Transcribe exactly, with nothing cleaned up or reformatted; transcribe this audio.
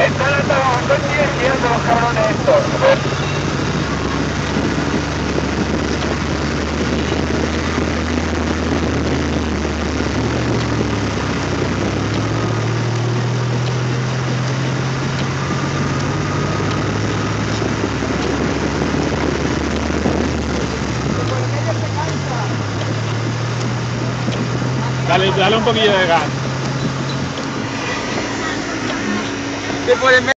Están atados, estoy tirando los cabrones estos. Dale, dale un poquillo de gas. Se puede